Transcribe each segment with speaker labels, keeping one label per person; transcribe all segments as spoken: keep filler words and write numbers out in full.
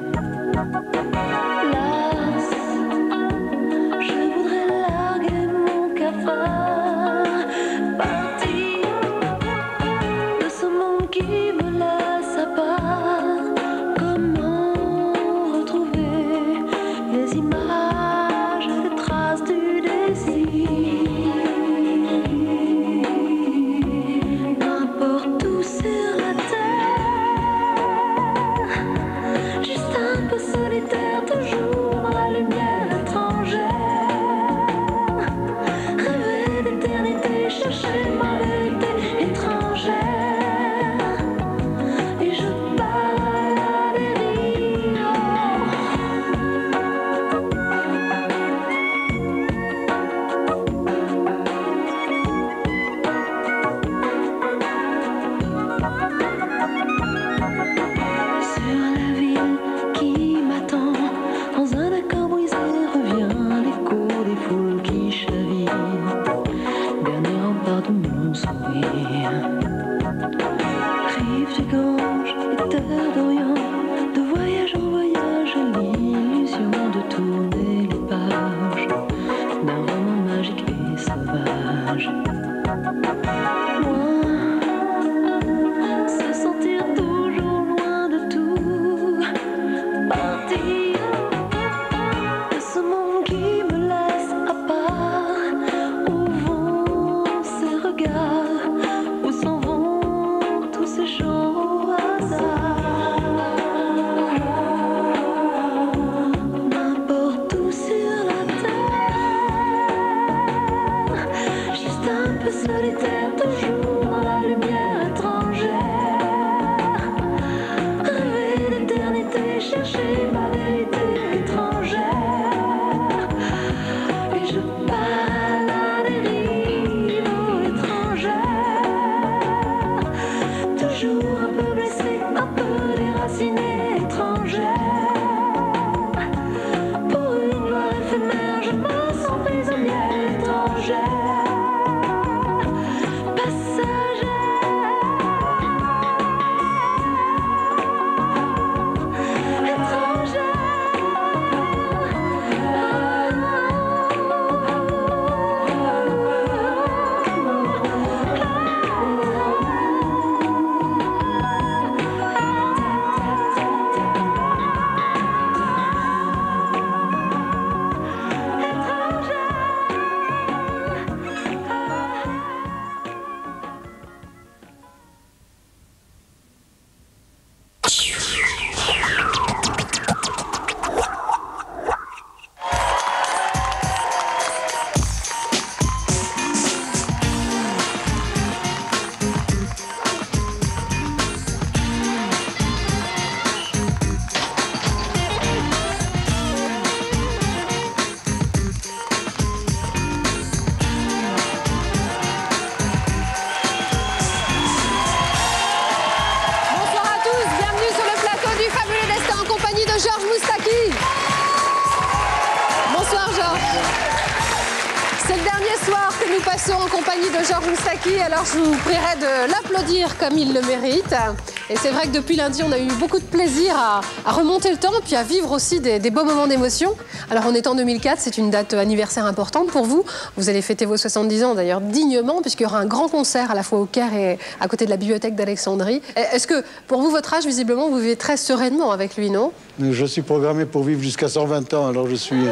Speaker 1: En compagnie de Georges Moustaki, alors je vous prierai de l'applaudir comme il le mérite. Et c'est vrai que depuis lundi, on a eu beaucoup de plaisir à, à remonter le temps, puis à vivre aussi des, des beaux moments d'émotion. Alors on est en deux mille quatre, c'est une date anniversaire importante pour vous. Vous allez fêter vos soixante-dix ans d'ailleurs dignement, puisqu'il y aura un grand concert à la fois au Caire et à côté de la bibliothèque d'Alexandrie. Est-ce que pour vous, votre âge, visiblement, vous vivez très sereinement avec lui, non?
Speaker 2: Je suis programmé pour vivre jusqu'à cent vingt ans, alors je suis...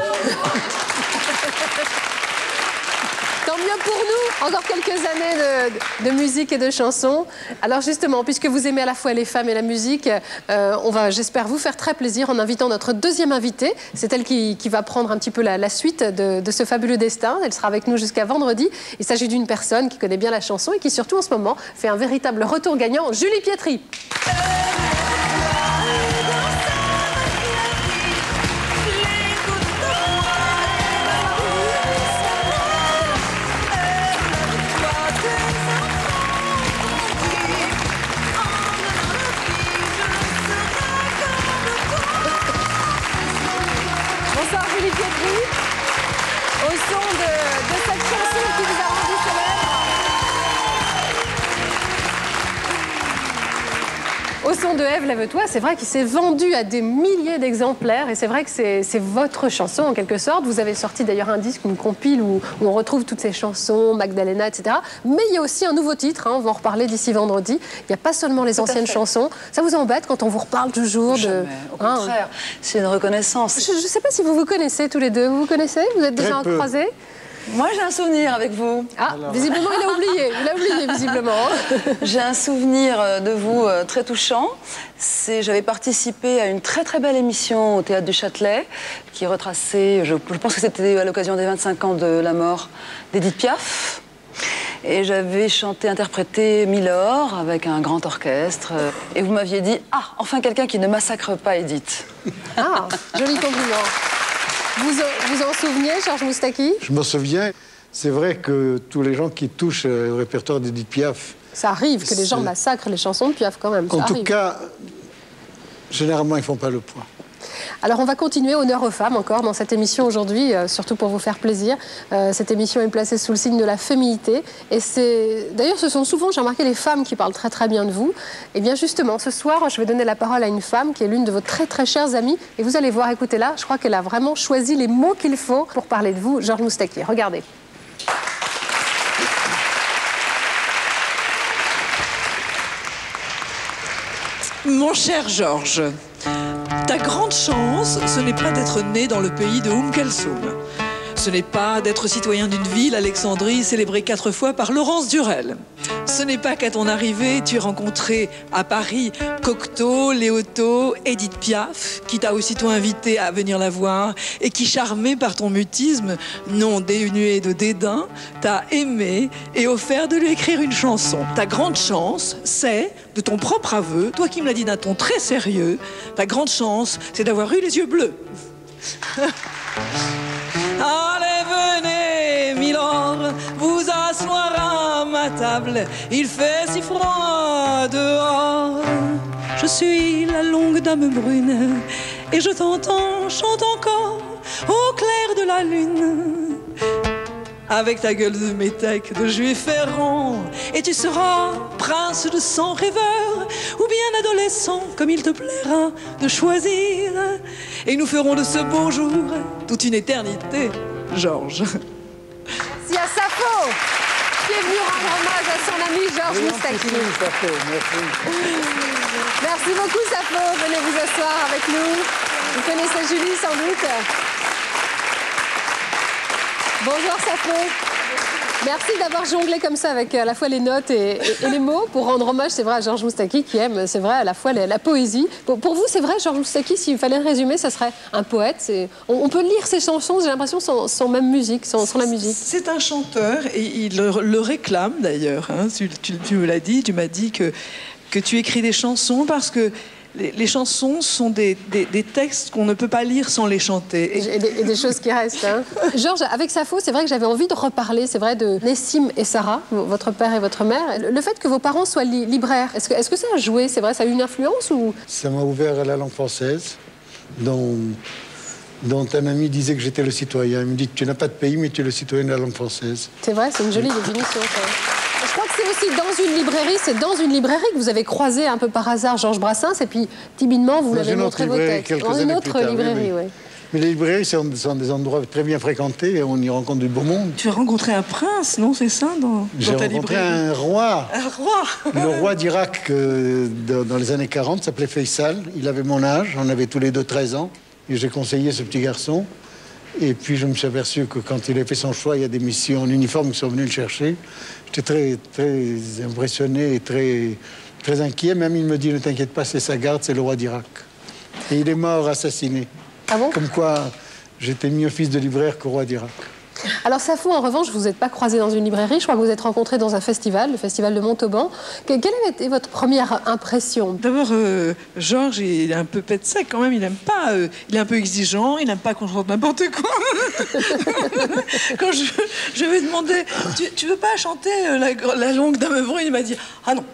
Speaker 1: Pour nous, encore quelques années de, de musique et de chansons. Alors justement, puisque vous aimez à la fois les femmes et la musique, euh, on va, j'espère, vous faire très plaisir en invitant notre deuxième invitée. C'est elle qui, qui va prendre un petit peu la, la suite de, de ce fabuleux destin. Elle sera avec nous jusqu'à vendredi. Il s'agit d'une personne qui connaît bien la chanson et qui, surtout en ce moment, fait un véritable retour gagnant, Julie Pietri. Au son de, de cette chanson qui vous a rendu célèbre. Au son de Ève, lève-toi, c'est vrai qu'il s'est vendu à des milliers d'exemplaires et c'est vrai que c'est votre chanson en quelque sorte. Vous avez sorti d'ailleurs un disque, une compile où, où on retrouve toutes ces chansons, Magdalena, et cetera. Mais il y a aussi un nouveau titre, hein, on va en reparler d'ici vendredi. Il n'y a pas seulement les Tout anciennes chansons. Ça vous embête quand on vous reparle toujours de...
Speaker 3: Jamais, au contraire, hein, c'est une reconnaissance.
Speaker 1: Je ne sais pas si vous vous connaissez tous les deux. Vous vous connaissez? Vous êtes déjà croisés?
Speaker 3: Moi, j'ai un souvenir avec vous.
Speaker 1: Ah, Alors... visiblement, il a oublié. Il a oublié, visiblement.
Speaker 3: J'ai un souvenir de vous euh, très touchant. J'avais participé à une très très belle émission au Théâtre du Châtelet qui retraçait, je, je pense que c'était à l'occasion des vingt-cinq ans de la mort d'Edith Piaf. Et j'avais chanté, interprété Milord avec un grand orchestre. Et vous m'aviez dit, ah, enfin quelqu'un qui ne massacre pas Edith.
Speaker 1: Ah, joli compliment. Vous vous en souvenez, Georges Moustaki?
Speaker 2: Je m'en souviens. C'est vrai que tous les gens qui touchent au répertoire d'Edith Piaf...
Speaker 1: Ça arrive que les gens massacrent les chansons de Piaf quand même. Ça
Speaker 2: en
Speaker 1: arrive.
Speaker 2: tout cas, généralement, ils ne font pas le poids.
Speaker 1: Alors on va continuer, honneur aux femmes encore dans cette émission aujourd'hui, euh, surtout pour vous faire plaisir. Euh, cette émission est placée sous le signe de la féminité. Et c'est d'ailleurs ce sont souvent, j'ai remarqué, les femmes qui parlent très très bien de vous. Et bien justement, ce soir, je vais donner la parole à une femme qui est l'une de vos très très chères amies. Et vous allez voir, écoutez là, je crois qu'elle a vraiment choisi les mots qu'il faut pour parler de vous, Georges Moustaki. Regardez.
Speaker 4: Mon cher Georges, ta grande chance, ce n'est pas d'être né dans le pays de Oum Kalsoum. Ce n'est pas d'être citoyen d'une ville, Alexandrie, célébrée quatre fois par Laurence Durel. Ce n'est pas qu'à ton arrivée, tu aies rencontré à Paris Cocteau, Léoto, Edith Piaf, qui t'a aussitôt invité à venir la voir et qui, charmé par ton mutisme, non dénué de dédain, t'a aimé et offert de lui écrire une chanson. Ta grande chance, c'est, de ton propre aveu, toi qui me l'as dit d'un ton très sérieux, ta grande chance, c'est d'avoir eu les yeux bleus. Allez, venez, Milord, vous asseoir à ma table. Il fait si froid dehors. Je suis la longue dame brune et je t'entends chanter encore au clair de la lune. Avec ta gueule de métèque, de juif errant, et tu seras prince de sang rêveur, ou bien adolescent, comme il te plaira de choisir. Et nous ferons de ce beau jour toute une éternité, Georges.
Speaker 1: Merci à Sappho, qui est venu rendre hommage à son ami Georges Moustaki.
Speaker 2: Merci.
Speaker 1: Merci beaucoup, Sappho. Venez vous asseoir avec nous. Vous connaissez Julie, sans doute. Bonjour Sappho. Merci d'avoir jonglé comme ça avec à la fois les notes et, et, et les mots pour rendre hommage, c'est vrai, à Georges Moustaki qui aime, c'est vrai, à la fois la, la poésie. Pour, pour vous, c'est vrai, Georges Moustaki, s'il fallait résumer, ça serait un poète. On, on peut lire ses chansons, j'ai l'impression, sans, sans même musique, sans, sans la musique.
Speaker 4: C'est un chanteur et il le, le réclame d'ailleurs. Hein. Tu, tu, tu me l'as dit, tu m'as dit que, que tu écris des chansons parce que Les, les chansons sont des, des, des textes qu'on ne peut pas lire sans les chanter.
Speaker 1: Et, et, des, et des choses qui restent. Hein. Georges, avec Sappho, c'est vrai que j'avais envie de reparler, c'est vrai, de Nessim et Sarah, votre père et votre mère. Le fait que vos parents soient li libraires, est-ce que, est-ce que ça a joué? C'est vrai, ça a eu une influence ou...
Speaker 2: Ça m'a ouvert à la langue française, dont, dont un ami disait que j'étais le citoyen. Il me dit que tu n'as pas de pays, mais tu es le citoyen de la langue française.
Speaker 1: C'est vrai, c'est une jolie définition. Je crois que c'est aussi dans une librairie, c'est dans une librairie que vous avez croisé un peu par hasard Georges Brassens et puis timidement vous l'avez montré vos textes. Dans une autre librairie, oui.
Speaker 2: Mais les librairies sont, sont des endroits très bien fréquentés et on y rencontre du beau monde.
Speaker 4: Tu as rencontré un prince, non? C'est ça, dans,
Speaker 2: dans ta librairie? J'ai rencontré un roi.
Speaker 4: Un roi.
Speaker 2: Le roi d'Irak euh, dans les années quarante s'appelait Faisal. Il avait mon âge, on avait tous les deux treize ans. Et j'ai conseillé ce petit garçon. Et puis je me suis aperçu que quand il a fait son choix, il y a des messieurs en uniforme qui sont venus le chercher. J'étais très, très impressionné et très, très inquiet. Même il me dit, ne t'inquiète pas, c'est sa garde, c'est le roi d'Irak. Et il est mort assassiné.
Speaker 1: Ah bon? Comme
Speaker 2: quoi, j'étais mieux fils de libraire qu'au roi d'Irak.
Speaker 1: Alors Sappho, en revanche, vous n'êtes pas croisé dans une librairie. Je crois que vous êtes rencontré dans un festival, le festival de Montauban. Quelle a été votre première impression?
Speaker 4: D'abord, euh, Georges, il est un peu pète sec quand même. Il aime pas. Euh, il est un peu exigeant. Il n'aime pas qu'on chante n'importe quoi. Quand je, je lui ai demandé, tu, tu veux pas chanter la, la longue dame brune? Il m'a dit, ah non, ah non.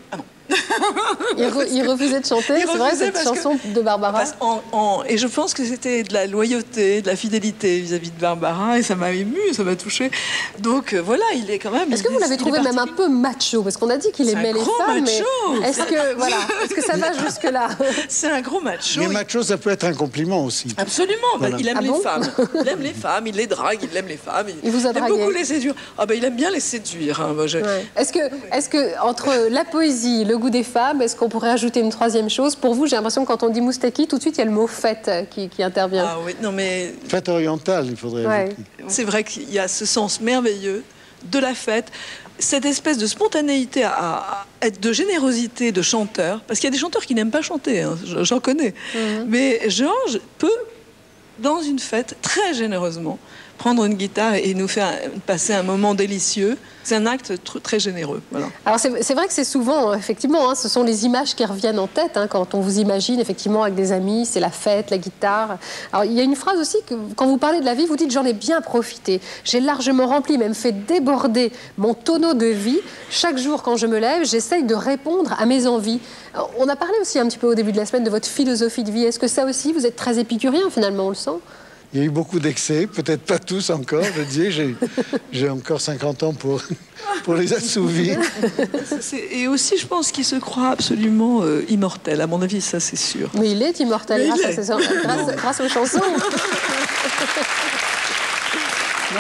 Speaker 1: il, re, il refusait de chanter, c'est vrai, cette chanson que, de Barbara
Speaker 4: en, en, Et je pense que c'était de la loyauté, de la fidélité vis-à-vis de Barbara, et ça m'a ému, ça m'a touchée. Donc euh, voilà, il est quand même...
Speaker 1: Est-ce que vous l'avez trouvé même un peu macho? Parce qu'on a dit qu'il aimait les femmes,
Speaker 4: macho.
Speaker 1: mais est-ce que, voilà, est-ce que ça va jusque-là?
Speaker 4: C'est un gros macho.
Speaker 2: Mais macho, ça peut être un compliment aussi.
Speaker 4: Absolument, voilà. Il aime
Speaker 1: ah
Speaker 4: les
Speaker 1: bon
Speaker 4: femmes. Il aime les femmes, il les drague, il aime les femmes. Il,
Speaker 1: il vous a
Speaker 4: dragué. Il aime beaucoup les séduire. Ah ben, il aime bien les séduire. Hein. Moi, je...
Speaker 1: ouais. Est-ce que, est-ce que, entre la poésie, le goût des femmes, est-ce qu'on pourrait ajouter une troisième chose? Pour vous, j'ai l'impression que quand on dit Moustaki, tout de suite, il y a le mot fête qui, qui intervient.
Speaker 4: Ah oui, non mais...
Speaker 2: Fête orientale, il faudrait
Speaker 1: ouais.
Speaker 2: ajouter.
Speaker 4: C'est vrai qu'il y a ce sens merveilleux de la fête, cette espèce de spontanéité à, à être de générosité de chanteur, parce qu'il y a des chanteurs qui n'aiment pas chanter, hein, j'en connais. Mm-hmm. Mais Georges peut, dans une fête, très généreusement, prendre une guitare et nous faire passer un moment délicieux. C'est un acte tr très généreux. Voilà.
Speaker 1: Alors c'est vrai que c'est souvent, effectivement, hein, ce sont les images qui reviennent en tête hein, quand on vous imagine effectivement avec des amis, c'est la fête, la guitare. Alors il y a une phrase aussi que quand vous parlez de la vie, vous dites j'en ai bien profité, j'ai largement rempli, même fait déborder mon tonneau de vie. Chaque jour quand je me lève, j'essaye de répondre à mes envies. Alors, on a parlé aussi un petit peu au début de la semaine de votre philosophie de vie. Est-ce que ça aussi, vous êtes très épicurien finalement, on le sent?
Speaker 2: Il y a eu beaucoup d'excès, peut-être pas tous encore, je disais, j'ai encore cinquante ans pour, pour les assouvir.
Speaker 4: Et aussi, je pense qu'il se croit absolument euh, immortel, à mon avis, ça c'est sûr.
Speaker 1: Mais il est immortel
Speaker 4: Mais
Speaker 1: grâce,
Speaker 4: il
Speaker 1: à
Speaker 4: est.
Speaker 1: ses, grâce, grâce aux chansons.
Speaker 2: Non,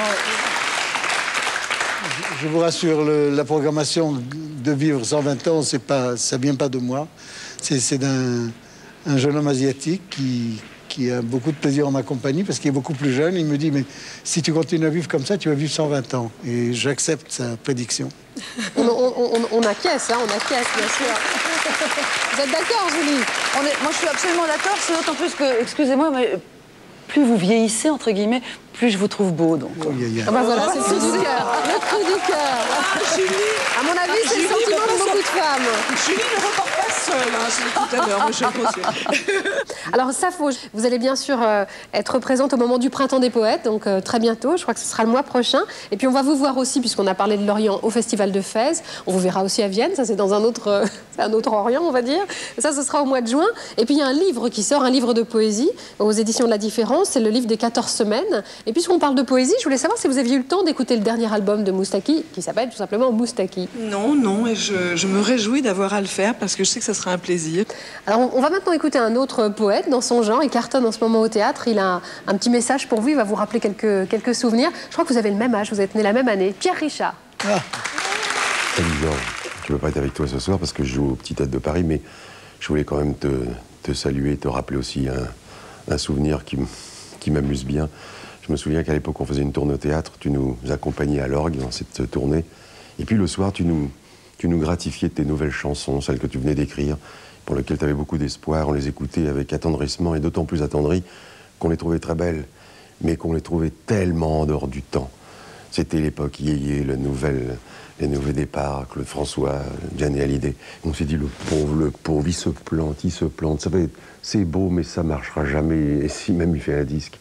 Speaker 2: je vous rassure, le, la programmation de vivre cent vingt ans, pas, ça ne vient pas de moi, c'est d'un un jeune homme asiatique qui... qui a beaucoup de plaisir en ma compagnie parce qu'il est beaucoup plus jeune. Il me dit, mais si tu continues à vivre comme ça, tu vas vivre cent vingt ans. Et j'accepte sa prédiction.
Speaker 1: On, on, on, on acquiesce, hein, on acquiesce, bien sûr. Vous êtes d'accord, Julie?
Speaker 3: On est, moi, je suis absolument d'accord. C'est d'autant plus que, excusez-moi, mais plus vous vieillissez, entre guillemets, plus je vous trouve beau. Donc.
Speaker 2: Oh, yeah, yeah.
Speaker 1: Ah ben voilà, c'est le cri du cœur. Le cri du cœur.
Speaker 4: Ah, Julie,
Speaker 1: à mon avis, c'est le sentiment de beaucoup de femmes.
Speaker 4: Julie ne repart pas seule, hein, je l'ai dit tout à l'heure, moi je le conseille.
Speaker 1: Alors, Sappho, vous allez bien sûr euh, être présente au moment du Printemps des Poètes, donc euh, très bientôt, je crois que ce sera le mois prochain. Et puis on va vous voir aussi, puisqu'on a parlé de Lorient, au Festival de Fès. On vous verra aussi à Vienne, ça c'est dans un autre, euh, un autre Orient, on va dire. Ça, ce sera au mois de juin. Et puis il y a un livre qui sort, un livre de poésie, aux éditions de La Différence, c'est le livre des quatorze semaines. Et puisqu'on parle de poésie, je voulais savoir si vous aviez eu le temps d'écouter le dernier album de Moustaki, qui s'appelle tout simplement Moustaki.
Speaker 4: Non, non, et je, je me réjouis d'avoir à le faire, parce que je sais que ça sera un plaisir.
Speaker 1: Alors, on, on va maintenant écouter un autre poète dans son genre. Il cartonne en ce moment au théâtre. Il a un, un petit message pour vous. Il va vous rappeler quelques, quelques souvenirs. Je crois que vous avez le même âge. Vous êtes né la même année. Pierre Richard.
Speaker 5: Ah. Salut Georges. Je ne peux pas être avec toi ce soir parce que je joue au Petit Théâtre de Paris, mais je voulais quand même te, te saluer, te rappeler aussi un, un souvenir qui, qui m'amuse bien. Je me souviens qu'à l'époque, on faisait une tournée au théâtre. Tu nous accompagnais à l'orgue dans cette tournée. Et puis le soir, tu nous, tu nous gratifiais de tes nouvelles chansons, celles que tu venais d'écrire, pour lesquelles tu avais beaucoup d'espoir. On les écoutait avec attendrissement et d'autant plus attendris qu'on les trouvait très belles, mais qu'on les trouvait tellement en dehors du temps. C'était l'époque yéyé, le nouvel, les nouveaux départs, Claude François, Gianni Hallyday. On s'est dit, le pauvre, le pauvre, il se plante, il se plante. Ça va être, c'est beau, mais ça marchera jamais. Et si même il fait un disque.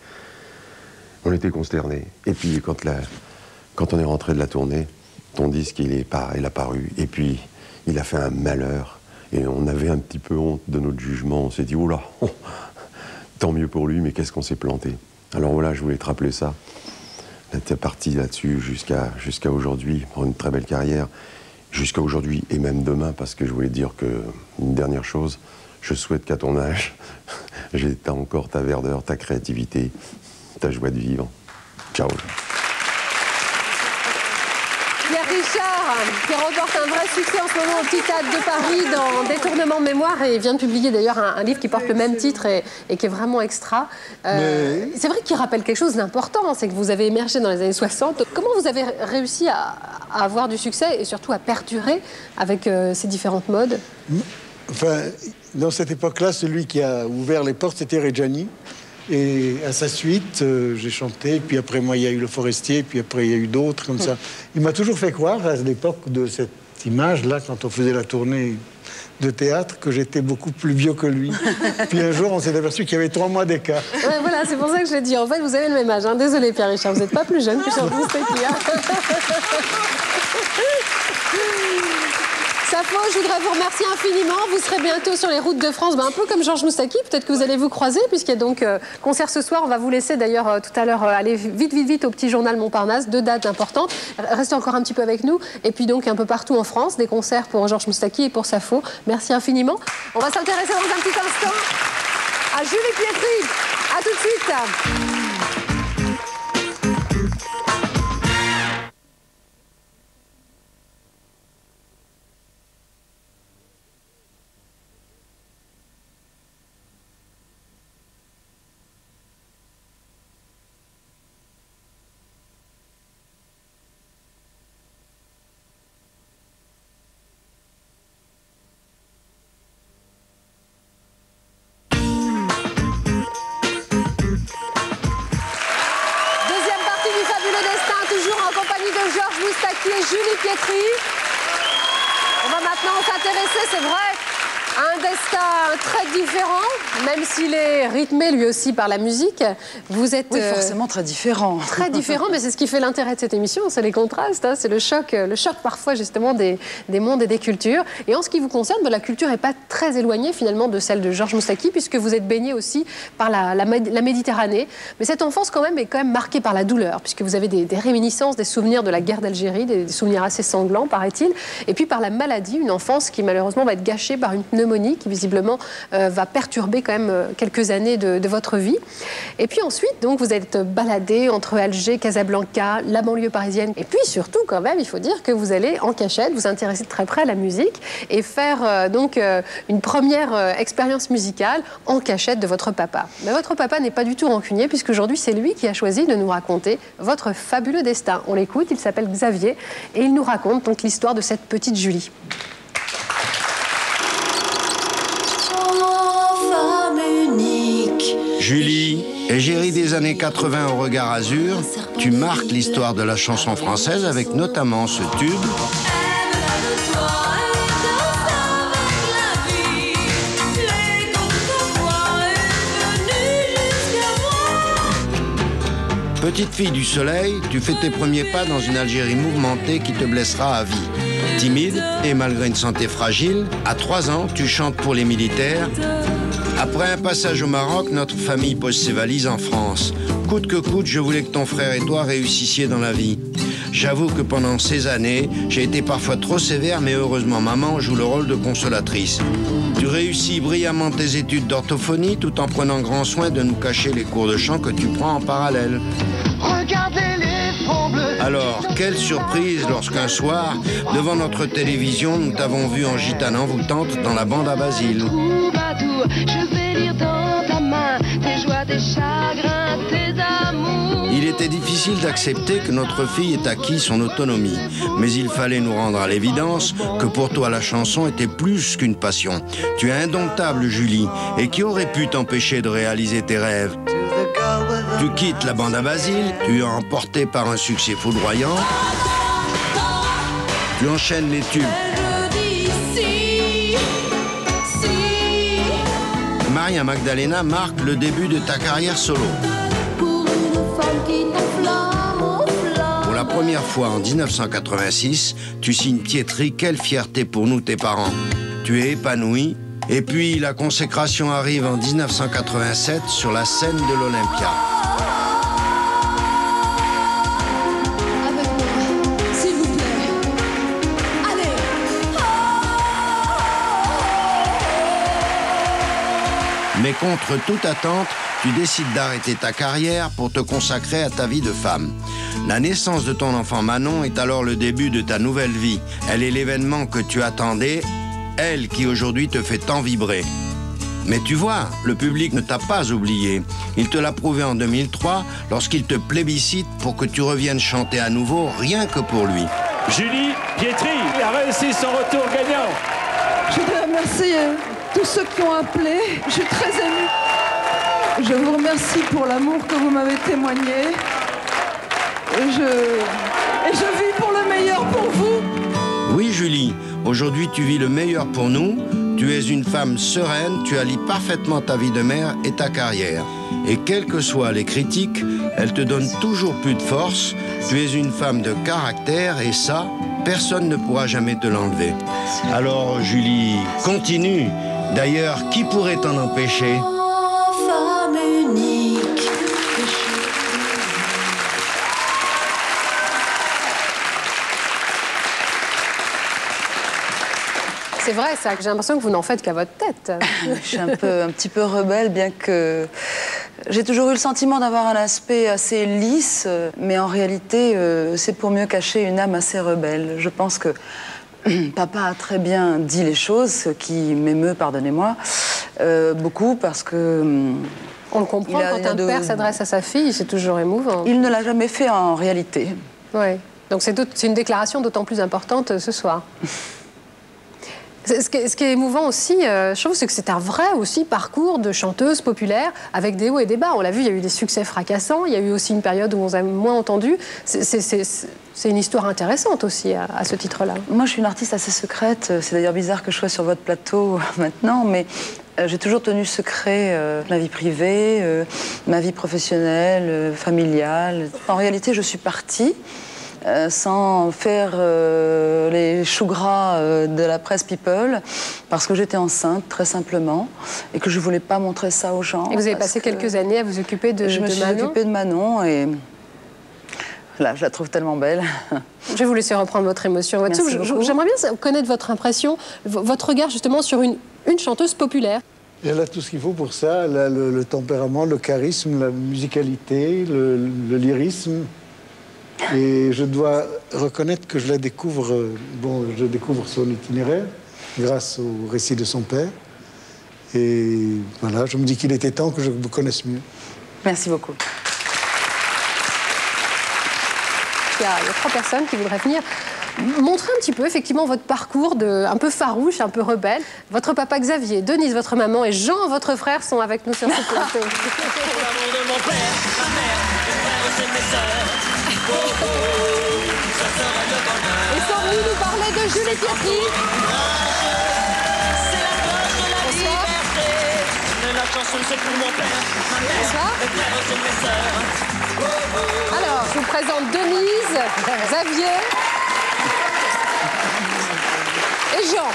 Speaker 5: On était consternés. Et puis, quand, la, quand on est rentré de la tournée, ton disque, il est pas, il a paru. Et puis, il a fait un malheur. Et on avait un petit peu honte de notre jugement. On s'est dit, oh là, oh, tant mieux pour lui, mais qu'est-ce qu'on s'est planté. Alors voilà, je voulais te rappeler ça. Tu es parti là-dessus jusqu'à jusqu'à aujourd'hui, pour une très belle carrière. Jusqu'à aujourd'hui et même demain, parce que je voulais dire que, une dernière chose, je souhaite qu'à ton âge, j'ai encore ta verdeur, ta créativité, ta joie de vivre. Ciao.
Speaker 1: Pierre Richard, qui remporte un vrai succès en ce moment au Petit Théâtre de Paris dans Détournement de mémoire, et vient de publier d'ailleurs un, un livre qui porte le même titre et, et qui est vraiment extra. Euh, Mais... C'est vrai qu'il rappelle quelque chose d'important, c'est que vous avez émergé dans les années soixante. Comment vous avez réussi à, à avoir du succès et surtout à perdurer avec euh, ces différentes modes?
Speaker 2: Enfin, dans cette époque-là, celui qui a ouvert les portes, c'était Reggiani. Et à sa suite, euh, j'ai chanté, puis après moi, il y a eu Le Forestier, puis après, il y a eu d'autres comme ça. Il m'a toujours fait croire, à l'époque de cette image-là, quand on faisait la tournée de théâtre, que j'étais beaucoup plus vieux que lui. Puis un jour, on s'est aperçu qu'il y avait trois mois d'écart.
Speaker 1: Ouais, voilà, c'est pour ça que je l'ai dit. En fait, vous avez le même âge. Hein. Désolé, Pierre Richard, vous n'êtes pas plus jeune que Jean Moustaki. Hein. Safo, je voudrais vous remercier infiniment. Vous serez bientôt sur les routes de France, ben, un peu comme Georges Moustaki. Peut-être que vous allez vous croiser, puisqu'il y a donc euh, concert ce soir. On va vous laisser d'ailleurs euh, tout à l'heure euh, aller vite, vite, vite au petit journal Montparnasse. Deux dates importantes. Restez encore un petit peu avec nous. Et puis donc un peu partout en France, des concerts pour Georges Moustaki et pour Safo. Merci infiniment. On va s'intéresser dans un petit instant à Julie Pietri. À tout de suite. Et Julie Pietri. On va maintenant s'intéresser, c'est vrai, à un destin très différent, même s'il est rythmé lui aussi par la musique. Vous êtes
Speaker 3: oui, forcément très différent.
Speaker 1: Très différent, mais c'est ce qui fait l'intérêt de cette émission, c'est les contrastes, hein, c'est le choc, le choc parfois justement des, des mondes et des cultures. Et en ce qui vous concerne, ben, la culture n'est pas très éloignée finalement de celle de Georges Moustaki, puisque vous êtes baigné aussi par la, la, la Méditerranée. Mais cette enfance quand même est quand même marquée par la douleur, puisque vous avez des, des réminiscences, des souvenirs de la guerre d'Algérie, des, des souvenirs assez sanglants, paraît-il, et puis par la maladie, une enfance qui malheureusement va être gâchée par une pneumonie qui visiblement euh, va perturber quand même euh, quelques années de, de votre vie. Et puis ensuite, donc, vous êtes baladé entre Alger, Casablanca, la banlieue parisienne. Et puis surtout, quand même, il faut dire que vous allez en cachette, vous intéresser de très près à la musique et faire euh, donc euh, une première euh, expérience musicale en cachette de votre papa. Mais votre papa n'est pas du tout rancunier, puisqu'aujourd'hui, c'est lui qui a choisi de nous raconter votre fabuleux destin. On l'écoute, il s'appelle Xavier et il nous raconte donc l'histoire de cette petite Julie.
Speaker 6: Julie, égérie des années quatre-vingts au regard azur, tu marques l'histoire de la chanson française avec notamment ce tube. Petite fille du soleil, tu fais tes premiers pas dans une Algérie mouvementée qui te blessera à vie. Timide et malgré une santé fragile, à trois ans, tu chantes pour les militaires. Après un passage au Maroc, notre famille pose ses valises en France. Coûte que coûte, je voulais que ton frère et toi réussissiez dans la vie. J'avoue que pendant ces années, j'ai été parfois trop sévère, mais heureusement, maman joue le rôle de consolatrice. Tu réussis brillamment tes études d'orthophonie tout en prenant grand soin de nous cacher les cours de chant que tu prends en parallèle. Regardez les fonds bleus. Alors, quelle surprise lorsqu'un soir, devant notre télévision, nous t'avons vu en gitane envoûtante dans la bande à Basile. Je vais lire dans ta main tes joies, tes chagrins, tes amours. Il était difficile d'accepter que notre fille ait acquis son autonomie, mais il fallait nous rendre à l'évidence que pour toi la chanson était plus qu'une passion. Tu es indomptable, Julie, et qui aurait pu t'empêcher de réaliser tes rêves? Tu quittes la bande à Basile, tu es emporté par un succès foudroyant, tu enchaînes les tubes. Maria Magdalena marque le début de ta carrière solo. Pour la première fois en dix-neuf cent quatre-vingt-six, tu signes Pietri. Quelle fierté pour nous, tes parents. Tu es épanoui. Et puis la consécration arrive en dix-neuf cent quatre-vingt-sept sur la scène de l'Olympia. Mais contre toute attente, tu décides d'arrêter ta carrière pour te consacrer à ta vie de femme. La naissance de ton enfant Manon est alors le début de ta nouvelle vie. Elle est l'événement que tu attendais, elle qui aujourd'hui te fait tant vibrer. Mais tu vois, le public ne t'a pas oublié. Il te l'a prouvé en deux mille trois lorsqu'il te plébiscite pour que tu reviennes chanter à nouveau rien que pour lui.
Speaker 7: Julie Pietri a réussi son retour gagnant.
Speaker 8: Je voudrais remercier tous ceux qui ont appelé. Je suis très émue. Je vous remercie pour l'amour que vous m'avez témoigné. Et je, et je vis pour le meilleur pour vous.
Speaker 6: Oui, Julie, aujourd'hui tu vis le meilleur pour nous. Tu es une femme sereine, tu allies parfaitement ta vie de mère et ta carrière. Et quelles que soient les critiques, elles te donnent toujours plus de force. Tu es une femme de caractère et ça, personne ne pourra jamais te l'enlever. Alors, Julie, continue. D'ailleurs, qui pourrait t'en empêcher?
Speaker 9: Femme unique.
Speaker 1: C'est vrai, ça, que j'ai l'impression que vous n'en faites qu'à votre tête.
Speaker 3: Je suis un, peu, un petit peu rebelle, bien que j'ai toujours eu le sentiment d'avoir un aspect assez lisse, mais en réalité, euh, c'est pour mieux cacher une âme assez rebelle. Je pense que papa a très bien dit les choses, ce qui m'émeut, pardonnez-moi, euh, beaucoup, parce que...
Speaker 1: On le comprend,
Speaker 3: a,
Speaker 1: quand un de... père s'adresse à sa fille, c'est toujours émouvant.
Speaker 3: Il ne l'a jamais fait en réalité.
Speaker 1: Oui, donc c'est une déclaration d'autant plus importante ce soir. Ce qui, est, ce qui est émouvant aussi, euh, je trouve, c'est que c'est un vrai aussi parcours de chanteuse populaire avec des hauts et des bas. On l'a vu, il y a eu des succès fracassants, il y a eu aussi une période où on vous a moins entendu. C'est une histoire intéressante aussi à, à ce titre-là.
Speaker 3: Moi, je suis une artiste assez secrète. C'est d'ailleurs bizarre que je sois sur votre plateau maintenant, mais euh, j'ai toujours tenu secret euh, ma vie privée, euh, ma vie professionnelle, euh, familiale. En réalité, je suis partie. Euh, sans faire euh, les choux gras euh, de la presse People, parce que j'étais enceinte, très simplement, et que je ne voulais pas montrer ça aux gens.
Speaker 1: Et vous avez passé quelques années à vous occuper de,
Speaker 3: je
Speaker 1: de Manon?
Speaker 3: Je me suis occupée de Manon, et là, je la trouve tellement belle.
Speaker 1: Je vais vous laisser reprendre votre émotion. J'aimerais bien connaître votre impression, votre regard justement sur une, une chanteuse populaire.
Speaker 2: Elle a tout ce qu'il faut pour ça, elle a le, le tempérament, le charisme, la musicalité, le, le lyrisme. Et je dois reconnaître que je la découvre, bon, je découvre son itinéraire grâce au récit de son père. Et voilà, je me dis qu'il était temps que je vous connaisse mieux.
Speaker 3: Merci beaucoup.
Speaker 1: Il y a, il y a trois personnes qui voudraient venir montrer un petit peu, effectivement, votre parcours de, un peu farouche, un peu rebelle. Votre papa Xavier, Denise, votre maman, et Jean, votre frère, sont avec nous sur ce plateau. Ils sont venus nous parler de Jules et Pietri. Bonsoir. Alors, je vous présente Denise, Xavier et Jean.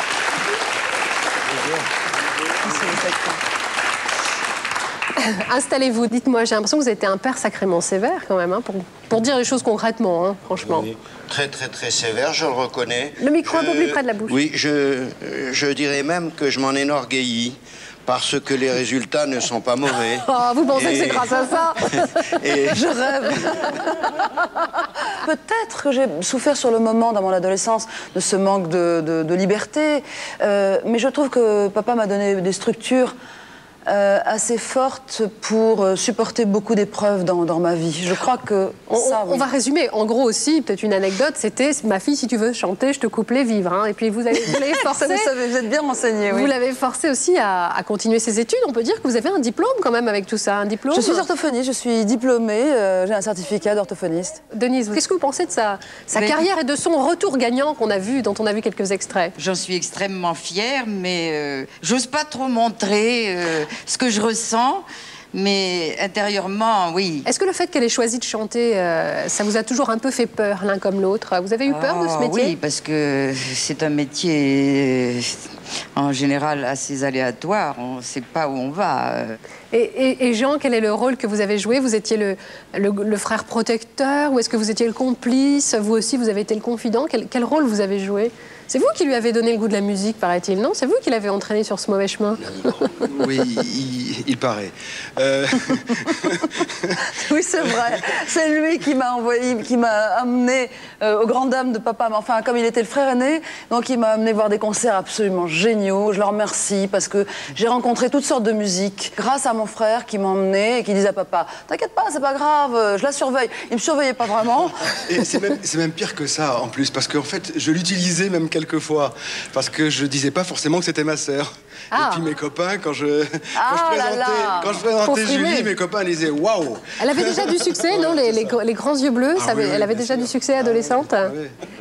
Speaker 1: Installez-vous, dites-moi, j'ai l'impression que vous avez été un père sacrément sévère quand même, hein, pour, pour dire les choses concrètement, hein, franchement.
Speaker 6: Oui, très très très sévère, je le reconnais.
Speaker 1: Le micro
Speaker 6: je...
Speaker 1: un peu plus près de la bouche.
Speaker 6: Oui, je, je dirais même que je m'en enorgueillis, parce que les résultats ne sont pas mauvais.
Speaker 1: Oh, vous pensez et... que c'est grâce à ça?
Speaker 3: Et... Je rêve. Peut-être que j'ai souffert sur le moment, dans mon adolescence, de ce manque de, de, de liberté, euh, mais je trouve que papa m'a donné des structures Euh, assez forte pour euh, supporter beaucoup d'épreuves dans, dans ma vie. Je crois que
Speaker 1: on,
Speaker 3: ça,
Speaker 1: on,
Speaker 3: oui.
Speaker 1: on va résumer. En gros aussi, peut-être une anecdote, c'était « Ma fille, si tu veux chanter, je te coupe les vivres. Hein. » Et puis vous l'avez forcé...
Speaker 3: vous, savez, vous êtes bien renseigné, oui.
Speaker 1: Vous l'avez forcé aussi à, à continuer ses études. On peut dire que vous avez un diplôme quand même avec tout ça, un diplôme.
Speaker 3: Je suis orthophoniste, je suis diplômée, euh, j'ai un certificat d'orthophoniste.
Speaker 1: Denise, qu'est-ce que vous pensez de sa, sa mais... carrière et de son retour gagnant qu'on a vu, dont on a vu quelques extraits?
Speaker 10: J'en suis extrêmement fière, mais euh, j'ose pas trop montrer euh, ce que je ressens. Mais intérieurement, oui.
Speaker 1: Est-ce que le fait qu'elle ait choisi de chanter, euh, ça vous a toujours un peu fait peur, l'un comme l'autre? Vous avez eu peur
Speaker 10: oh,
Speaker 1: de ce métier?
Speaker 10: Oui, parce que c'est un métier, en général, assez aléatoire. On ne sait pas où on va.
Speaker 1: Et, et, et Jean, quel est le rôle que vous avez joué? Vous étiez le, le, le frère protecteur, ou est-ce que vous étiez le complice? Vous aussi, vous avez été le confident. Quel, quel rôle vous avez joué? C'est vous qui lui avez donné le goût de la musique, paraît-il, non? C'est vous qui l'avez entraîné sur ce mauvais chemin?
Speaker 11: Oui, il, il paraît. Euh...
Speaker 3: Oui, c'est vrai. C'est lui qui m'a envoyé, qui m'a amené euh, aux grandes dames de papa. Mais enfin, comme il était le frère aîné, donc il m'a amené voir des concerts absolument géniaux. Je le remercie parce que j'ai rencontré toutes sortes de musiques grâce à mon frère qui m'a emmené et qui disait à papa, t'inquiète pas, c'est pas grave, je la surveille. Il me surveillait pas vraiment.
Speaker 11: Et c'est même, c'est même pire que ça en plus, parce qu'en fait, je l'utilisais même quelquefois, parce que je disais pas forcément que c'était ma sœur. Ah. Et puis mes copains, quand je, quand
Speaker 3: ah
Speaker 11: je présentais,
Speaker 3: là là.
Speaker 11: Quand je présentais Julie, mes copains disaient waouh.
Speaker 1: Elle avait déjà du succès, non? les, les, les grands yeux bleus, ah, ça avait, oui, oui, elle avait déjà sûr. du succès adolescente. Ah, oui.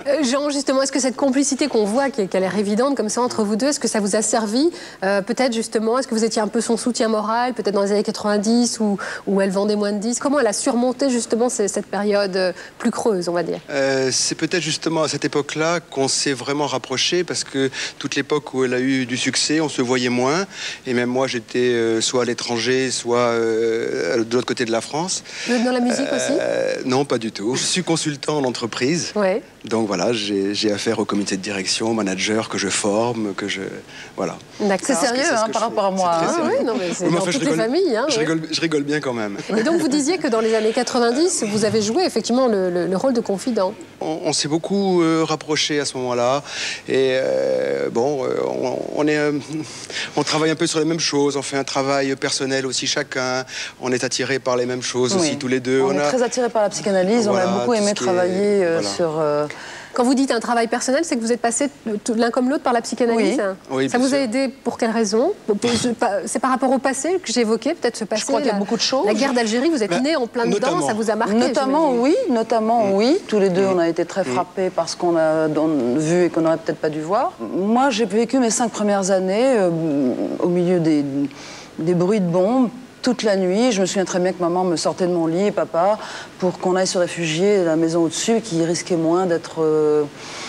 Speaker 1: Euh, Jean, justement, est-ce que cette complicité qu'on voit, qui, qui a l'air évidente comme ça entre vous deux, est-ce que ça vous a servi euh, peut-être justement, est-ce que vous étiez un peu son soutien moral, peut-être dans les années quatre-vingt-dix où, où elle vendait moins de disques? Comment elle a surmonté justement cette période plus creuse, on va dire?
Speaker 11: euh, C'est peut-être justement à cette époque-là qu'on s'est vraiment rapprochés, parce que toute l'époque où elle a eu du succès, on se voyait moins. Et même moi, j'étais euh, soit à l'étranger, soit euh, de l'autre côté de la France.
Speaker 1: Dans la musique euh,
Speaker 11: aussi? Non, pas du tout. Je suis consultant en entreprise.
Speaker 1: Ouais.
Speaker 11: Donc voilà, j'ai affaire au comité de direction, au manager que je forme, que je... Voilà.
Speaker 3: C'est sérieux hein, par rapport à moi.
Speaker 1: Hein. Oui, non, mais c'est oui, dans enfin, toutes rigole, les familles. Hein,
Speaker 11: je,
Speaker 1: ouais.
Speaker 11: rigole, je rigole bien quand même.
Speaker 1: Et donc vous disiez que dans les années quatre-vingt-dix, vous avez joué effectivement le, le, le rôle de confident.
Speaker 11: On, on s'est beaucoup euh, rapprochés à ce moment-là. Et euh, bon, euh, on, on, est, euh, on travaille un peu sur les mêmes choses. On fait un travail personnel aussi chacun. On est attirés par les mêmes choses oui. aussi tous les deux.
Speaker 3: On, on est
Speaker 11: a...
Speaker 3: très attirés par la psychanalyse. Voilà, on a beaucoup aimé travailler est... euh, voilà. sur... Euh...
Speaker 1: Quand vous dites un travail personnel, c'est que vous êtes passés l'un comme l'autre par la psychanalyse.
Speaker 3: Oui.
Speaker 11: Oui,
Speaker 1: ça vous
Speaker 11: sûr.
Speaker 1: a aidé pour quelle raison? C'est par rapport au passé que j'évoquais, peut-être ce passé.
Speaker 3: Je crois qu'il y a beaucoup de choses.
Speaker 1: La guerre d'Algérie, vous êtes né en plein dedans, ça vous a marqué?
Speaker 3: Notamment, oui, notamment, mmh. oui. Tous les deux, mmh. on a été très frappés mmh. par ce qu'on a vu et qu'on n'aurait peut-être pas dû voir. Moi, j'ai vécu mes cinq premières années euh, au milieu des, des bruits de bombes. Toute la nuit, je me souviens très bien que maman me sortait de mon lit, et papa, pour qu'on aille se réfugier à la maison au-dessus, qui risquait moins d'être euh,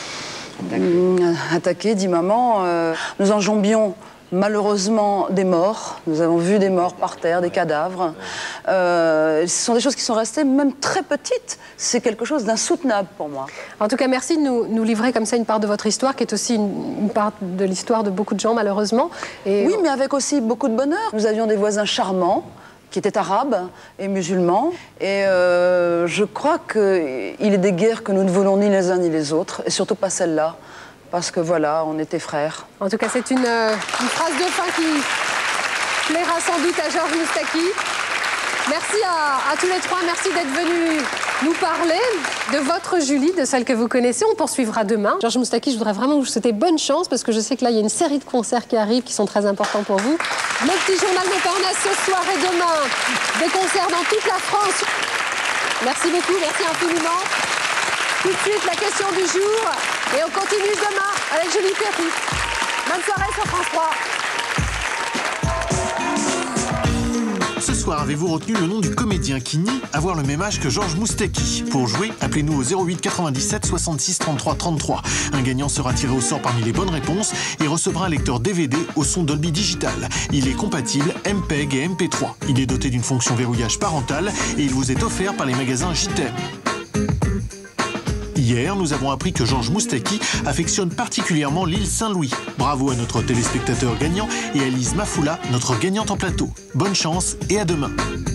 Speaker 3: attaqué, dit maman. Euh, nous enjambions malheureusement des morts. Nous avons vu des morts par terre, des cadavres. Euh, ce sont des choses qui sont restées même très petites. C'est quelque chose d'insoutenable pour moi.
Speaker 1: En tout cas, merci de nous, nous livrer comme ça une part de votre histoire, qui est aussi une, une part de l'histoire de beaucoup de gens, malheureusement. Et...
Speaker 3: Oui, mais avec aussi beaucoup de bonheur. Nous avions des voisins charmants, qui étaient arabes et musulmans. Et euh, je crois qu'il est des guerres que nous ne voulons ni les uns ni les autres, et surtout pas celle-là. Parce que voilà, on était frères.
Speaker 1: En tout cas, c'est une, euh, une phrase de fin qui plaira sans doute à Georges Moustaki. Merci à, à tous les trois, merci d'être venus nous parler de votre Julie, de celle que vous connaissez. On poursuivra demain. Georges Moustaki, je voudrais vraiment vous souhaiter bonne chance, parce que je sais que là, il y a une série de concerts qui arrivent, qui sont très importants pour vous. Le petit journal Montparnasse ce soir et demain. Des concerts dans toute la France. Merci beaucoup, merci infiniment. Tout de suite, la question du jour. Et on continue demain avec Julie Perry. Bonne soirée sur France trois.
Speaker 12: Ce soir, avez-vous retenu le nom du comédien qui nie avoir le même âge que Georges Moustaki? Pour jouer, appelez-nous au zéro huit quatre-vingt-dix-sept soixante-six trente-trois trente-trois. Un gagnant sera tiré au sort parmi les bonnes réponses et recevra un lecteur D V D au son Dolby Digital. Il est compatible M P E G et M P trois. Il est doté d'une fonction verrouillage parental et il vous est offert par les magasins J T E M. Hier, nous avons appris que Georges Moustaki affectionne particulièrement l'île Saint-Louis. Bravo à notre téléspectateur gagnant et à Lise Mafoula, notre gagnante en plateau. Bonne chance et à demain.